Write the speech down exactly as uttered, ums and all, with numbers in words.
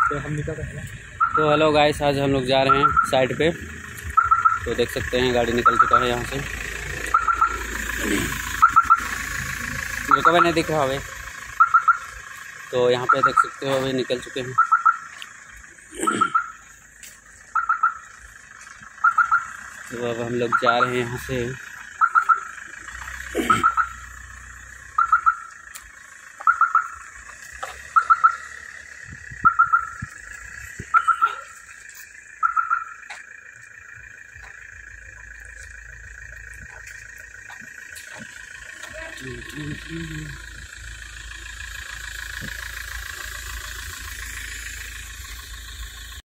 तो हम निकल रहे हैं। तो हेलो गाइस, आज हम लोग जा रहे हैं साइड पे। तो देख सकते हैं गाड़ी निकल चुका है यहाँ से। जो कभी नहीं दिख रहा है, तो यहाँ पे देख सकते हो अभी निकल चुके हैं। तो अब हम लोग जा रहे हैं यहाँ से। Mm-hmm.